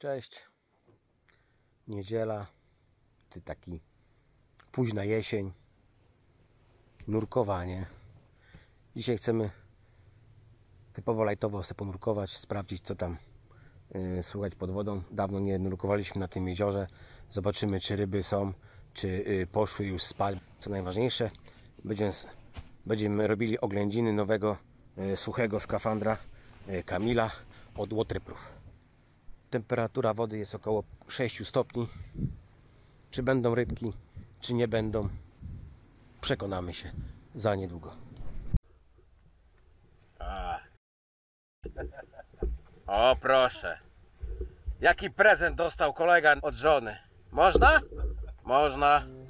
Cześć. Niedziela, taki późna jesień, nurkowanie. Dzisiaj chcemy typowo lajtowo sobie ponurkować, sprawdzić co tam słychać pod wodą. Dawno nie nurkowaliśmy na tym jeziorze. Zobaczymy, czy ryby są, czy poszły już spać. Co najważniejsze, będziemy robili oględziny nowego suchego skafandra Kamila od Waterproof. Temperatura wody jest około 6 stopni. Czy będą rybki, czy nie będą, przekonamy się za niedługo. O proszę. Jaki prezent dostał kolega od żony? Można? Można.